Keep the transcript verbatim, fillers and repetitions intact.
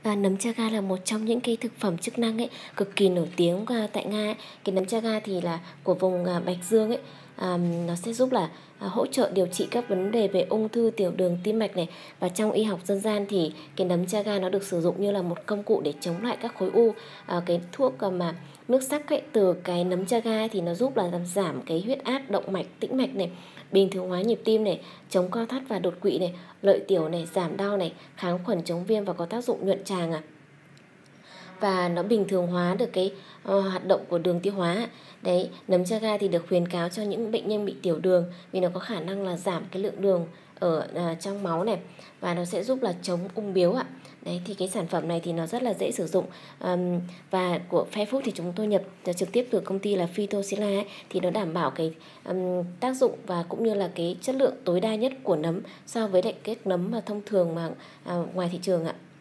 À, nấm chaga là một trong những cái thực phẩm chức năng ấy, cực kỳ nổi tiếng, a, tại Nga ấy. Cái nấm chaga thì là của vùng, à, Bạch Dương ấy, ờm, nó sẽ giúp là, à, hỗ trợ điều trị các vấn đề về ung thư, tiểu đường, tim mạch này. Và trong y học dân gian thì cái nấm chaga nó được sử dụng như là một công cụ để chống lại các khối u. Ờ, cái thuốc, ờ, mà nước sắc ấy, từ cái nấm chaga ấy thì nó giúp là làm giảm cái huyết áp, động mạch, tĩnh mạch này, bình thường hóa nhịp tim này, chống co thắt và đột quỵ này, lợi tiểu này, giảm đau này, kháng khuẩn chống viêm và có tác dụng nhuận tràng à. Và nó bình thường hóa được cái, ờ, hoạt động của đường tiêu hóa. Đấy, nấm chaga thì được khuyến cáo cho những bệnh nhân bị tiểu đường vì nó có khả năng là giảm cái lượng đường ở, à, trong máu này và nó sẽ giúp là chống ung biếu ạ. Đấy, thì cái sản phẩm này thì nó rất là dễ sử dụng, ờm, và của Fairfood thì chúng tôi nhập trực tiếp từ công ty là Phytosila ấy, thì nó đảm bảo cái, ừm, tác dụng và cũng như là cái chất lượng tối đa nhất của nấm so với lại các nấm mà thông thường mà, à, ngoài thị trường ạ.